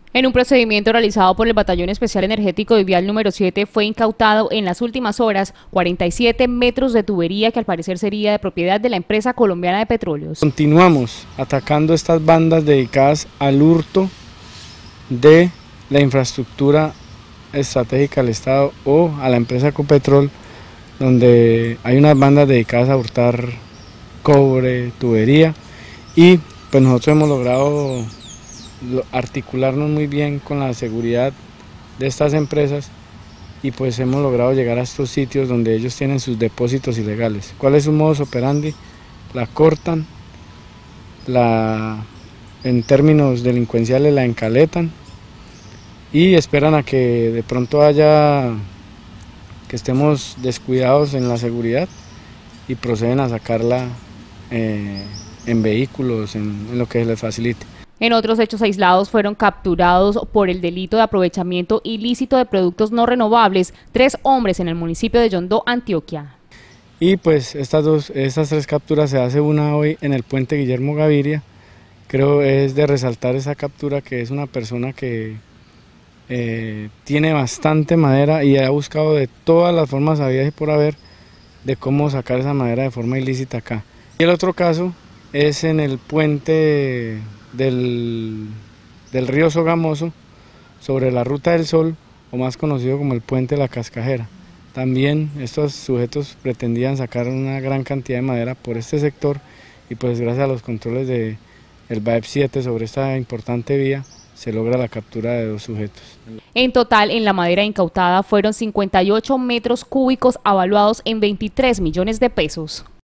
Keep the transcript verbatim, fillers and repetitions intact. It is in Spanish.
En un procedimiento realizado por el Batallón Especial Energético de Vial número siete fue incautado en las últimas horas cuarenta y siete metros de tubería que al parecer sería de propiedad de la empresa colombiana de petróleos. Continuamos atacando estas bandas dedicadas al hurto de la infraestructura estratégica del Estado o a la empresa Ecopetrol, donde hay unas bandas dedicadas a hurtar cobre, tubería, y pues nosotros hemos logrado articularnos muy bien con la seguridad de estas empresas y pues hemos logrado llegar a estos sitios donde ellos tienen sus depósitos ilegales. ¿Cuál es su modus operandi? La cortan, la, en términos delincuenciales la encaletan y esperan a que de pronto haya, que estemos descuidados en la seguridad y proceden a sacarla eh, en vehículos, en, en lo que les facilite. En otros hechos aislados fueron capturados por el delito de aprovechamiento ilícito de productos no renovables tres hombres en el municipio de Yondó, Antioquia. Y pues estas, dos, estas tres capturas, se hace una hoy en el puente Guillermo Gaviria. Creo es de resaltar esa captura, que es una persona que eh, tiene bastante madera y ha buscado de todas las formas habidas y por haber de cómo sacar esa madera de forma ilícita acá. Y el otro caso es en el puente Del, del río Sogamoso, sobre la Ruta del Sol, o más conocido como el puente de la Cascajera. También estos sujetos pretendían sacar una gran cantidad de madera por este sector y pues gracias a los controles del B A E P siete sobre esta importante vía se logra la captura de dos sujetos. En total, en la madera incautada fueron cincuenta y ocho metros cúbicos avaluados en veintitrés millones de pesos.